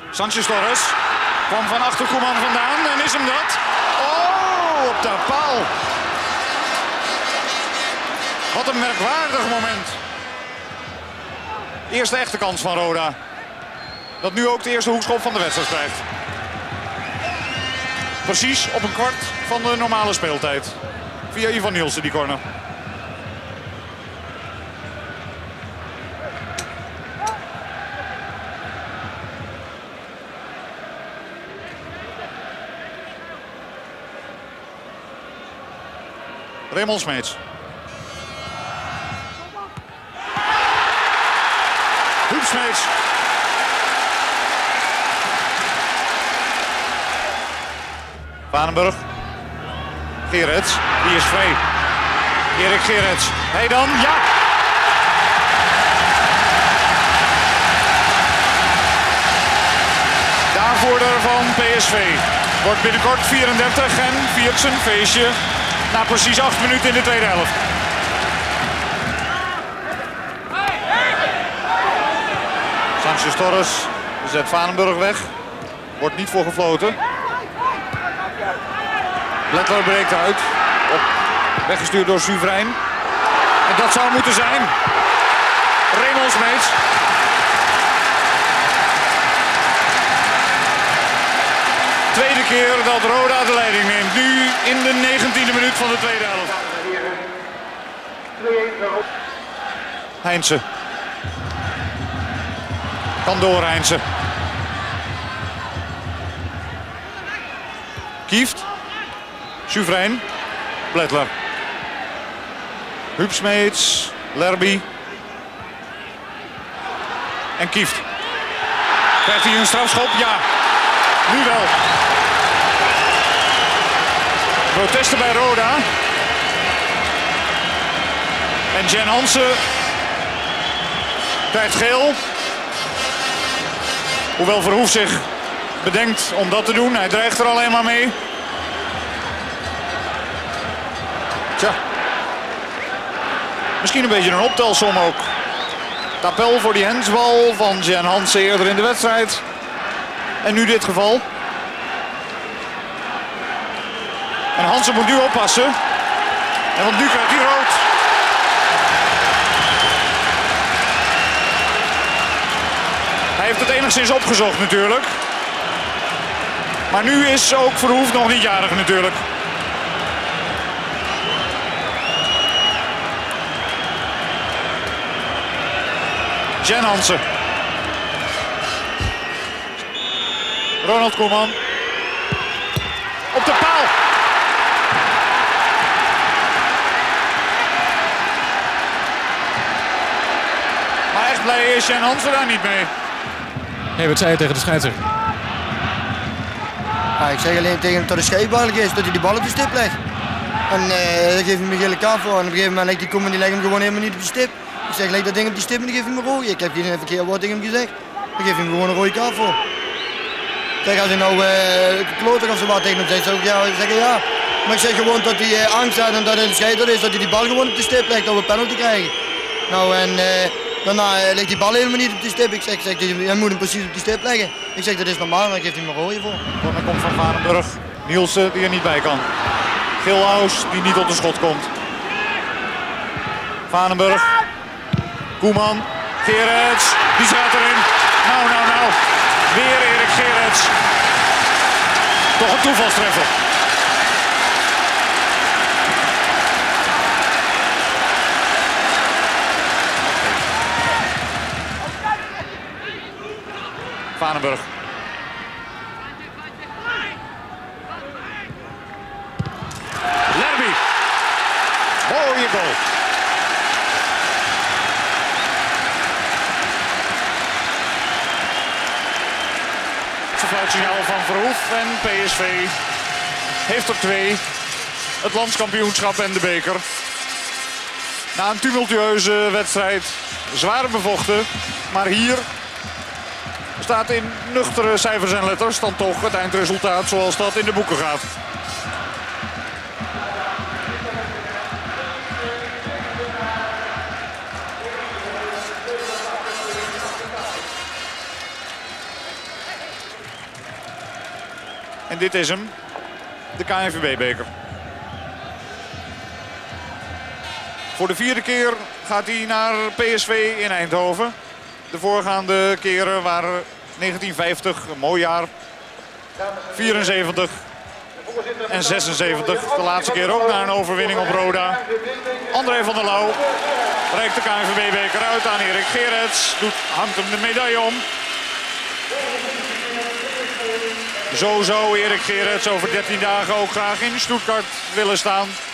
Sanchez Torres kwam van achter Koeman vandaan en is hem dat. Oh, op de paal. Wat een merkwaardig moment. Eerste echte kans van Roda. Dat nu ook de eerste hoekschop van de wedstrijd krijgt. Precies op een kwart van de normale speeltijd. Via Ivan Nielsen die corner. Raymond Smeets. Huub Smeets. Vanenburg. Gerrits. Die is vrij. Erik Gerrits. Hij dan? Ja! De aanvoerder van PSV. Wordt binnenkort 34 en viert zijn feestje na precies 8 minuten in de tweede helft. Sanchez Torres zet Vanenburg weg. Wordt niet voor gefloten. Bledler breekt uit. Weggestuurd door Suvrijn. En dat zou moeten zijn Raymond Smeets. Tweede keer dat Roda de leiding neemt. Nu in de 19e minuut van de tweede helft. Heinze. Kan door Heinze. Kieft. Suvrijn. Bledler. Huub Smeets. Lerby. En Kieft. Krijgt hij een strafschop? Ja. Nu wel. Protesten bij Roda. En Jen Hansen krijgt geel. Hoewel Verhoef zich bedenkt om dat te doen. Hij dreigt er alleen maar mee. Tja. Misschien een beetje een optelsom ook. Tapel voor die hensbal van Jen Hansen eerder in de wedstrijd. En nu dit geval. En Hansen moet nu oppassen. En want nu krijgt hij rood. Hij heeft het enigszins opgezocht natuurlijk. Maar nu is ook Verhoef nog niet jarig natuurlijk. Jen Hansen. Ronald Koeman. Op de paal. Maar echt blij is Jen Hansen daar niet mee. Nee, wat zei je tegen de scheidsrechter? Ja, ik zeg alleen tegen hem dat de scheepballig is, dat hij die bal op de stip legt. En dan geef ik hem een gele kaart voor. En op een gegeven moment legt die Koeman, die legt hem gewoon helemaal niet op de stip. Ik zeg, leg dat ding op die stip en dan geef ik hem een rode. Ik heb geen verkeerd woord tegen hem gezegd. Dan geef ik hem gewoon een rode kaart voor. Kijk, als hij nou kloter of zo wat tegen hem zegt, zou ik zeggen ja. Maar ik zeg gewoon dat hij angst had en dat hij een scheider is, dat hij die bal gewoon op de stip legt om een penalty te krijgen. Nou en daarna legt die bal helemaal niet op de stip. Ik zeg hij moet hem precies op die stip leggen. Ik zeg dat is normaal en dan geeft hij hem een rode voor. Dan komt van Varenburg. Nielsen die er niet bij kan. Gilhaus die niet op de schot komt. Vanenburg. Koeman. Gerrits. Die staat erin. Nou. Weer Erik Gerrits. Toch een toevalstreffer. Vanenburg. Lerby. Mooie goal. Het fluitsignaal van Verhoef en PSV heeft er 2. Het landskampioenschap en de beker. Na een tumultueuze wedstrijd. Zwaar bevochten. Maar hier staat in nuchtere cijfers en letters dan toch het eindresultaat zoals dat in de boeken gaat. En dit is hem. De KNVB-beker. Voor de 4e keer gaat hij naar PSV in Eindhoven. De voorgaande keren waren 1950, een mooi jaar. 74 en 76. De laatste keer ook na een overwinning op Roda. André van der Lauw reikt de KNVB-beker uit aan Erik Gerrits. Hangt hem de medaille om. Zo zou Erik Gerrits over 13 dagen ook graag in Stuttgart willen staan.